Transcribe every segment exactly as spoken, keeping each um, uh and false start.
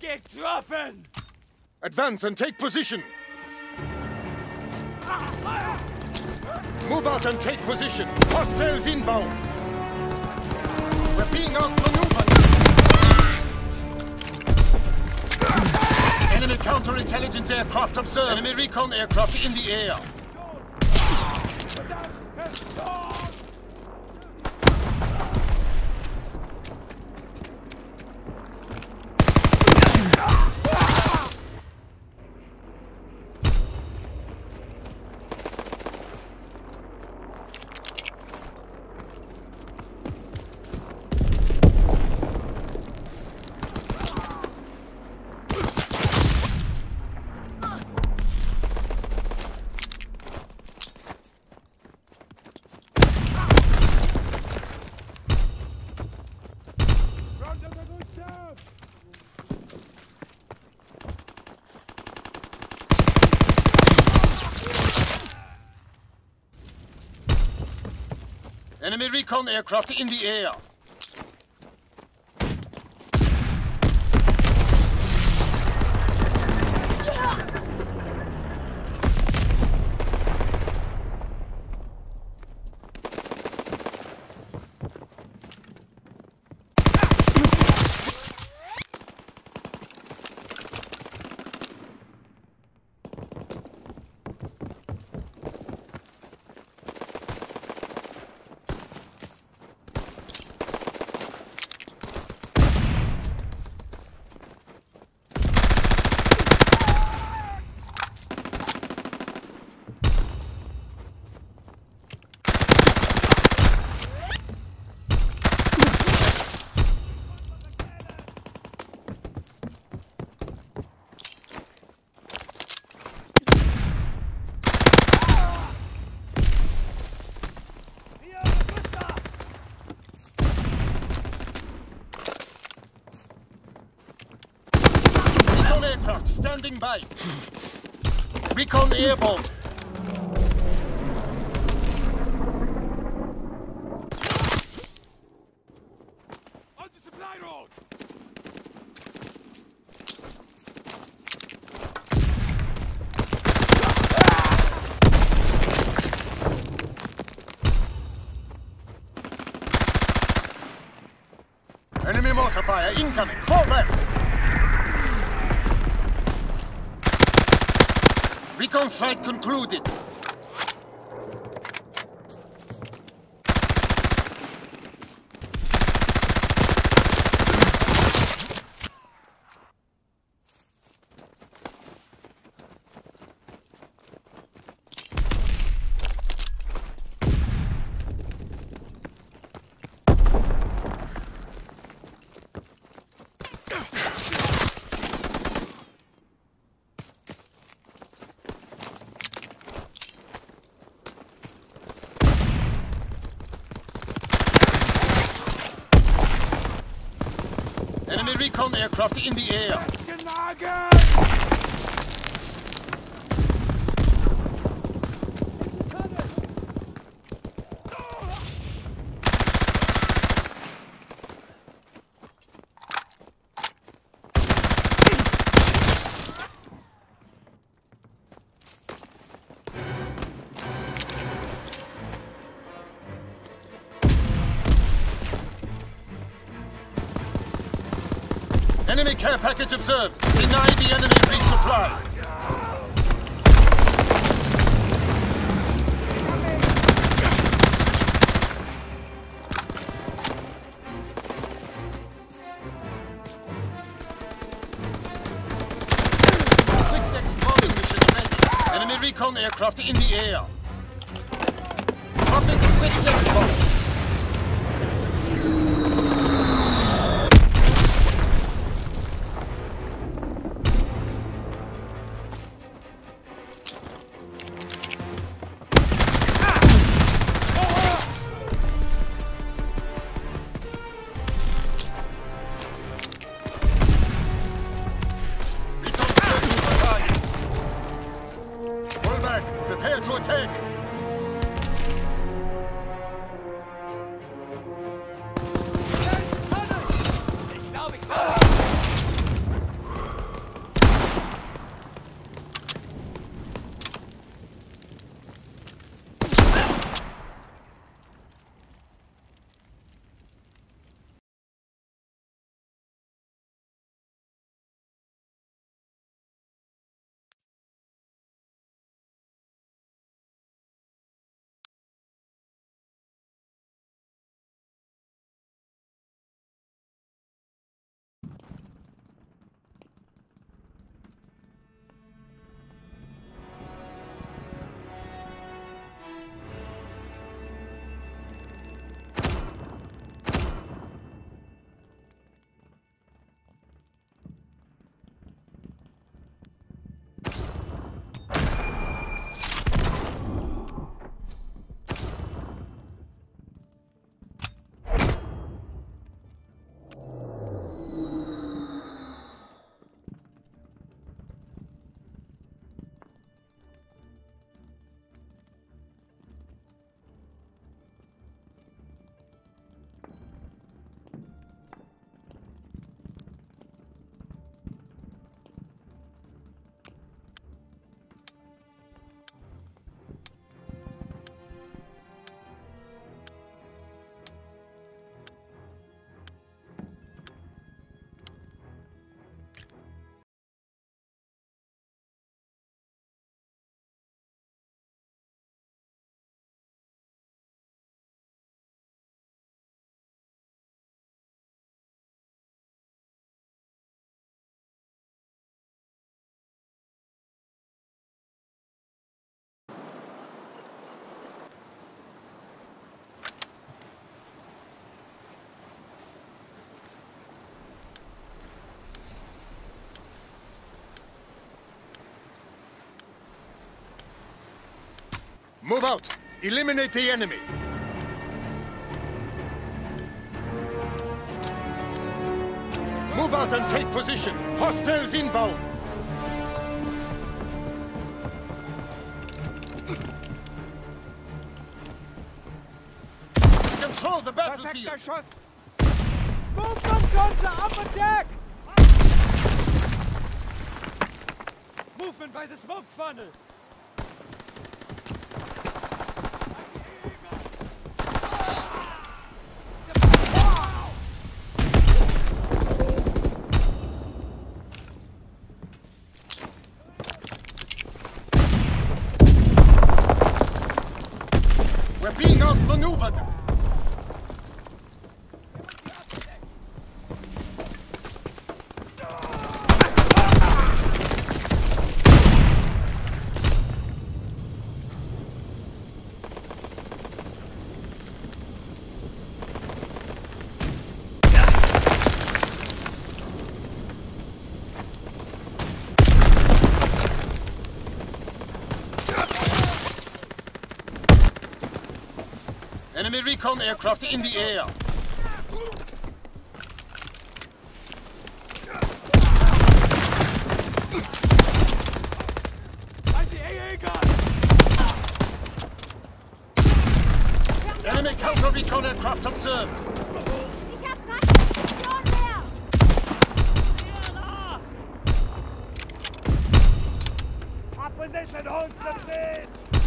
Getroffen! Advance and take position! Move out and take position! Hostiles inbound! We're being outmaneuvered! Enemy counterintelligence aircraft observed! Enemy recon aircraft in the air! Enemy recon aircraft in the air. Aircraft standing by. Recon airborne. On the supply road. Enemy mortar fire incoming. Fall back. Recon flight concluded. Enemy recon aircraft in the air. Enemy care package observed. Deny the enemy resupply. six bombing mission ready. Enemy recon aircraft in the air. Dropping quick six bombs. Prepare to attack! Move out. Eliminate the enemy. Move out and take position. Hostiles inbound. Control the battlefield. Perfekter Schuss! Move from counter, up attack! Movement by the smoke funnel! We're being outmaneuvered! Enemy recon aircraft in the air. I see A A gun! Enemy counter recon aircraft observed. Ich hab keine Munition mehr! Opposition holds the siege!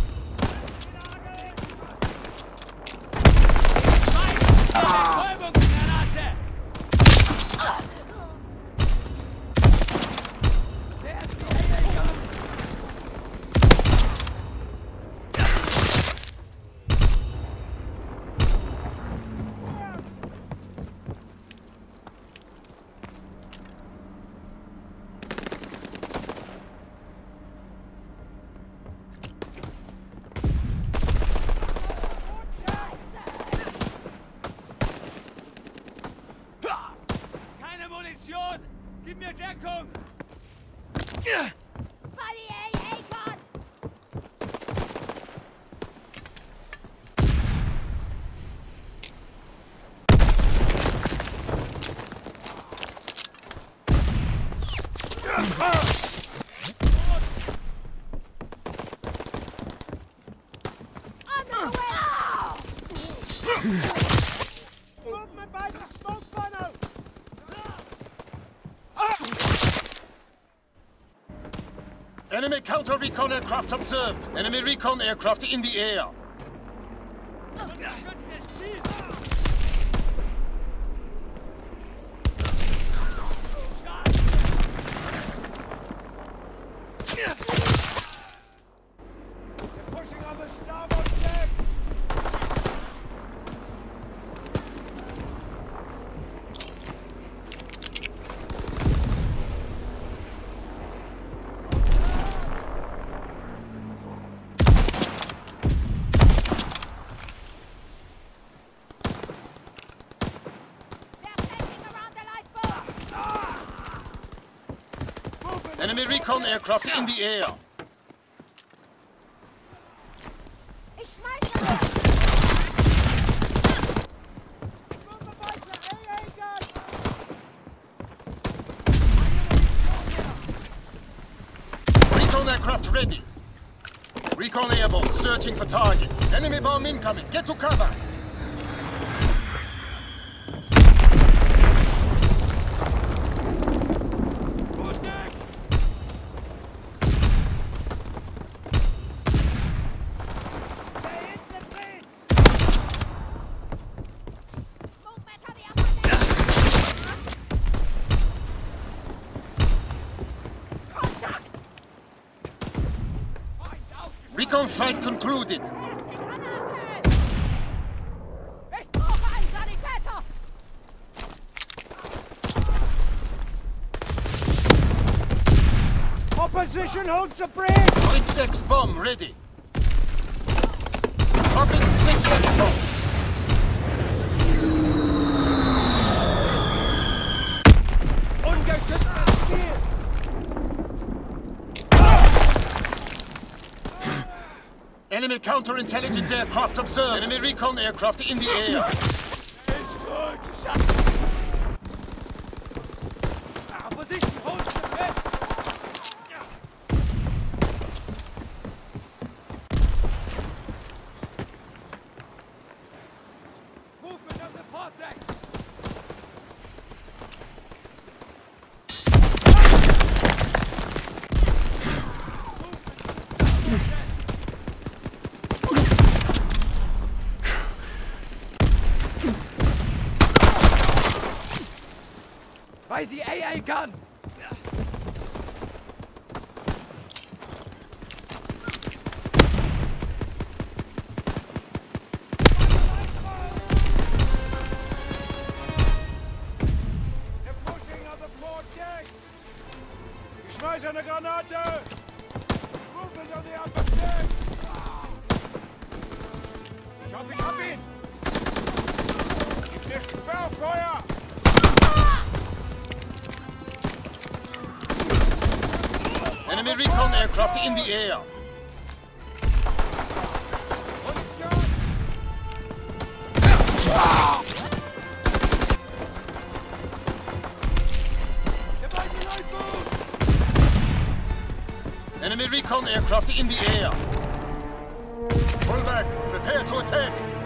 Betäubungsgranate! Der ist die A A gun! Keine Munition! Gib mir Deckung! Bei die A A-Gun! On the way! Movement by the smoke funnel! Enemy counter recon aircraft observed. Enemy recon aircraft in the air. Schützt das Ziel! They're pushing on the starboard deck! They're taking around the lifeboat! Enemy recon aircraft in the air. Ich schmeiße! Movement by the A A gun! Recon aircraft ready. Recon airborne searching for targets. Enemy bomb incoming. Get to cover. Good deck! Stay in the breach! Movement on the upper deck! Contact! Find out! Recon flight concluded. Erst die Granaten! Ich brauche einen Sanitäter! Opposition holds the bridge! Point six bomb ready. Dropping point six bomb. Ungeschütztes Ziel! Enemy counterintelligence aircraft observed. Enemy recon aircraft in the air. Opposition holds the bed. Movement of the vortex. By the A A gun! They're pushing on the floor deck! Ich schmeiße eine Granate! Movement on the upper deck! Ich hab ihn, ich hab ihn! Gib mir Sperrfeuer! Enemy recon aircraft in the air. Enemy recon aircraft in the air. Pull back. Prepare to attack.